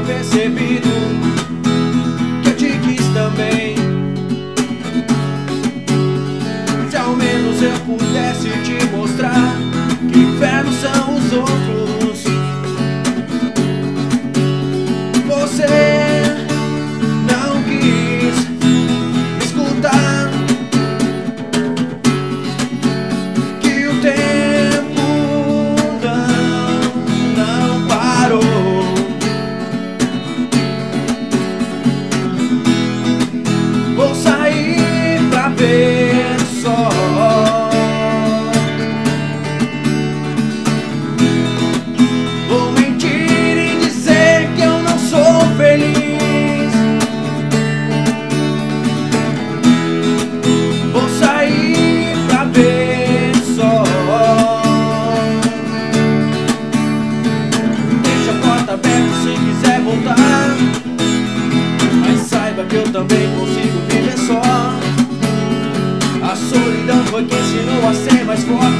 percebido que eu te quis também. Se ao menos eu pudesse te mostrar que infernos são os outros. Você não quis me escutar, que o tempo não parou. Vou sair pra ver só. Vou mentir e dizer que eu não sou feliz. Vou sair pra ver só. Deixa a porta aberta se quiser voltar, mas saiba que eu também consigo viver só. A solidão foi quem ensinou a ser mais forte.